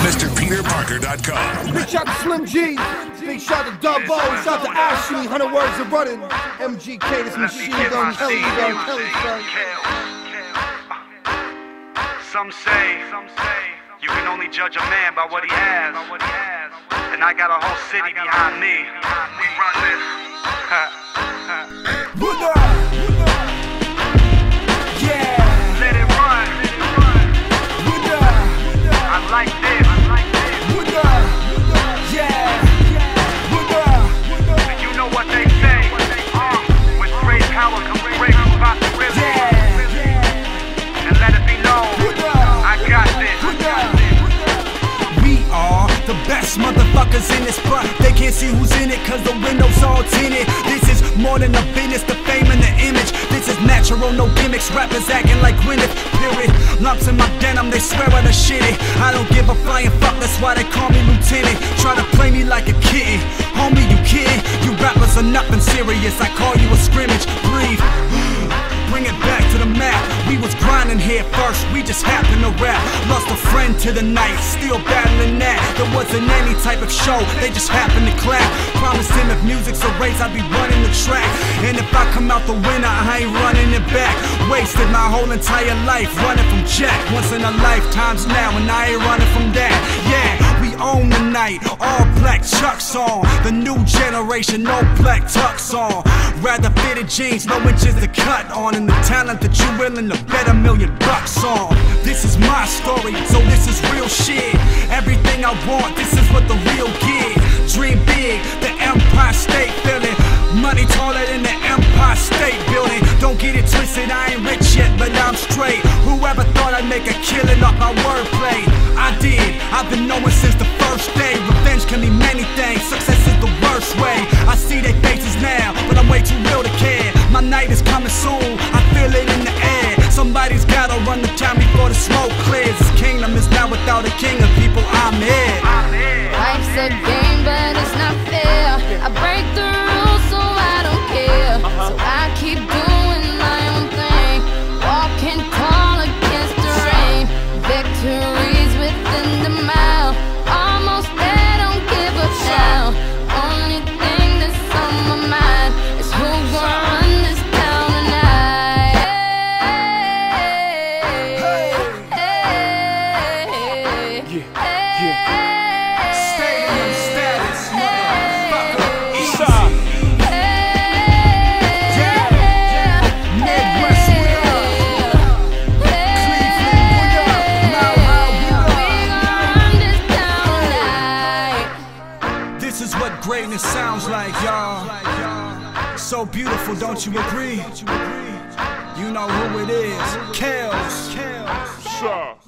MrPeterParker.com. Big shout to Slim G, big shout to Dubbo, shout to Ashley, 100 words of running. MGK, this Machine Gun Kelly, son. Some say you can only judge a man by what he has. And I got a whole city behind me. We run this. Yeah. Let it run. I like this. Yeah. And you know what they say. With great power comes great responsibility. And let it be known, I got this. We are the best motherfuckers in this, but they can't see who's in it cause the windows all tinted. This is more than a business, the fame and the image. This is natural, no gimmicks, rappers acting like Gwyneth, period. Lumps in my denim, they swear I'm the shitty. I don't give a flying fuck, that's why they call me lieutenant. Try to play me like a kitten, homie you kidding? You rappers are nothing serious, I call you a scrimmage. Breathe, bring it back to the map. We was grinding here first, we just happened to rap. Lost a friend to the night, still battling that. There wasn't any type of show, they just happened to clap. Promised him if music's a race, I'd be running the track. And if I come out the winner, I ain't running it back. Wasted my whole entire life running from Jack. Once in a lifetime's now, and I ain't running from that. Yeah, we own the night, all black Chucks on. The new generation, no black tux on. Rather fitted jeans, no inches to cut on. And the talent that you willing to bet $1 million on. This is my story, so this is real shit. Everything I want, this is what the real get. Dream big, the Empire State feeling. Money taller than the Empire State Building. Don't get it twisted, I ain't rich yet, but I'm straight. Whoever thought I'd make a killing off my wordplay? I did, I've been knowing since the first day. Revenge can mean many things, success is the worst way. I see their faces now, but I'm way too real to care. My night is coming soon, I feel it in the air. Somebody's gotta run the town before the smoke clears. This kingdom is now without a king of people, I'm here. Life's a game, but it's not fair. I break the rules, so I don't care. So I keep doing my own thing, walking tall against the rain. Victories within the mile, almost there, don't give up now. Only thing that's on my mind is who's gonna run this town tonight. Stadium status, motherfucker. Midwest, we up. Cleveland, we up. This is what greatness sounds like, y'all. So beautiful, don't you agree? You know who it is. Kels. Sure.